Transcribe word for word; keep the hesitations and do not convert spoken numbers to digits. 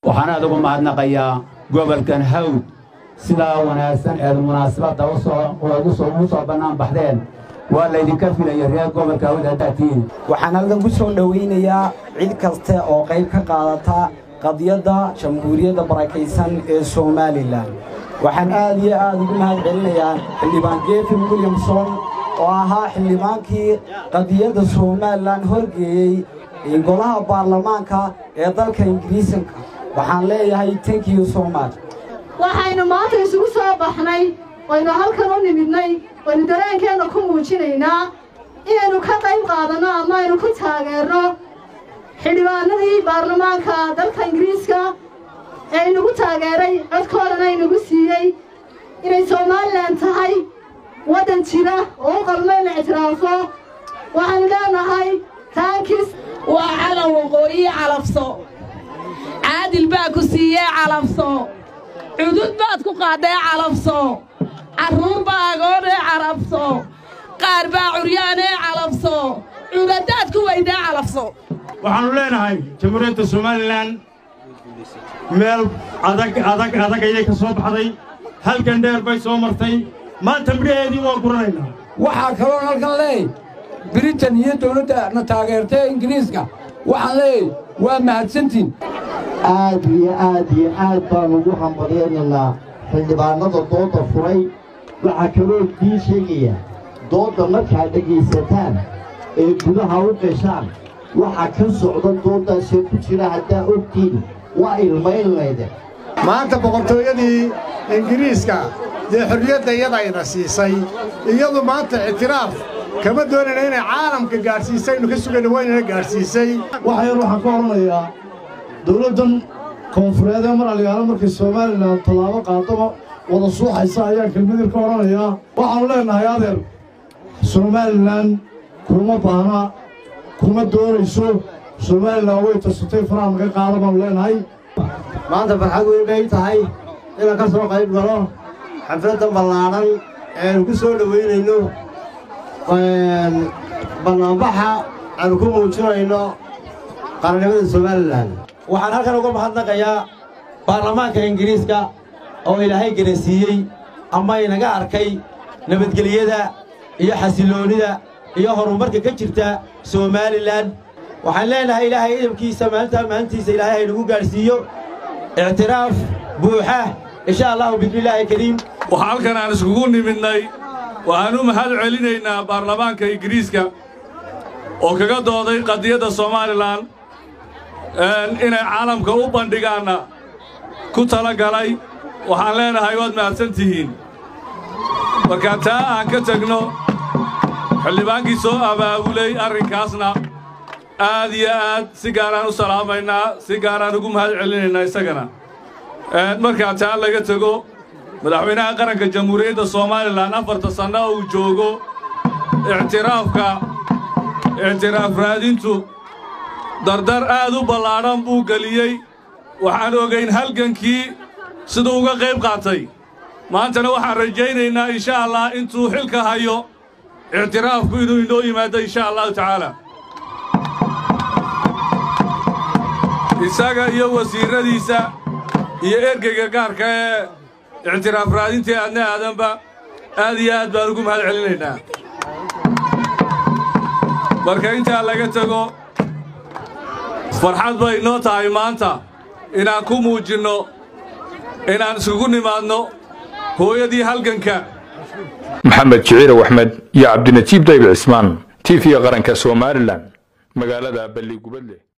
waxaan aad ugu mahadnaqayaa gobolkan hawd sidaa wanaagsan ee munaasabada u soo ugu soo ugu soo banaan baxdeen waa la idinka filaya reer gobolka hawd hadaatiin waxaan halkan ku soo dhaweynayaa cid kasta oo qayb ka qaadata qadiyadda jamhuuriyadda barakaysan ee Soomaaliland waxaan aad iyo aad ugu mahadcelinayaa xildhibaan Geefin Williamson oo ahaa xildhibaankii qadiyadda Soomaaliland horgeeyay in golaha baarlamaanka ee dalka Ingiriiska waxaan leeyahay thank you so much waxaynu maanta isugu soo baxnay waynu halkan u nimidnay waynu dareenkeena ku muujinaynaa inaynu ka qayb qaadano ama aynu ku taageerno xildhibaanadii baarlamaanka dalka Ingiriiska ee inagu taageeray codkoodana inagu siiyey inay Soomaaliland tahay waddan jira oo qalmeen ictiraafo waxaan leenahay taankis waa calan waqooyi calafso caadil baa ku siiyey calafso cudud baad ku qaaday calafso carruur baa agoonee calafso qaar baa curyaanee calafso cudadaad ku weydaa calafso waxaanu leenahay jamhuuriyadda Soomaaliland meel adag adag adag ayay ka soo baxday halkan dheer bay soo martay maanta midhaheedii waa guranaynaa waxaa kaloo halkan leey Britain iyo dawladda na taageertay Ingiriiska waxaan leey waa mahadsantiin aad iyo aad iyo aad baan ugu hambalyeynaa xildhibaanada dooda furay waxa kaloo dii sheegaya dooda markaa dhageysataan ee gudaha u qeshaan waxa ka socda doodaas ku jira hadaa ogtiin waa ilmaynayde maanta boqortooyadii Ingiriiska ee xorriyadda iyadayna siisay iyadu maanta ictiraaf kama doonayna inay caalamka gaarsiisay inuu ka sugayno wayna gaarsiisay waxaan waxaan ka horanayaa dawladdan koonfureed ee maraliyaano markay Soomaaliland talaabo qaadaba wada suuxaysa ayaan kelmad ka horanayaa waxaan leenahay adeer Soomaaliland kuma baahna kuma doonayso Soomaaliland way tasatay faraan ka qaadaban leenahay maanta farxad weyn bay tahay inaan ka soo qayb galo xafladda ballaaran ee ku soo dhaweynayno barnaamijka aan ku muujinayno qaranimada Soomaaliland waxaan halkan uga mahadnaqayaa baarlamaanka Ingiriiska oo Ilaahay garansiiyay ama inaga arkay nabadgelyada iyo xasiloonida iyo horumarka ka jirta Soomaaliland waxaan leenahay Ilaahay idinkiisa maanta maantiisa Ilaahay nagu gaarsiiyo اعتراف بوحة إن شاء الله بإذن الله كريم وحالكن عن سكون مناي وأنو محل علينا برلمان كإنجليزكا وكذا ضاي قضية الصوماليلاند إن العالم كأوبن دجانا كتلا جلاي وحالنا هايواد معسنتين وكذا عنك تجنو اللي بانكي سو أبا أولي أركاسنا آديات سيجاران وسلامينا سيجاران وقوم هاد علينا يسجنا مركز تعال لقى تجو مدحونا قرن كجمهورية الصوماليلاند نفرت الصناع وجوجو اعترافك اعتراف رادينتو دردر آدو بلاران بو قليي وحانو قين هلقن كي صدوغا قيب قاطي ما انتنا وحان رجينا إن شاء الله انتو حلك هايو اعترافكو إنو إنو يمادا إن شاء الله تعالى isaga iyo wasiiradiisa iyo ergeyga gaarka ee اعتراف raadintii aadna aadanba aad iyo aad baan ugu mahad celinaynaa marka inta laga tago farxad bay noo tahay maanta inaan ku muujino inaan isugu nimaadno hooyadii halganka maxamed jiciir axmed iyo cabdinatiib dayb cismaan T V qaranka Soomaaliland magaalada Balli Gubadle.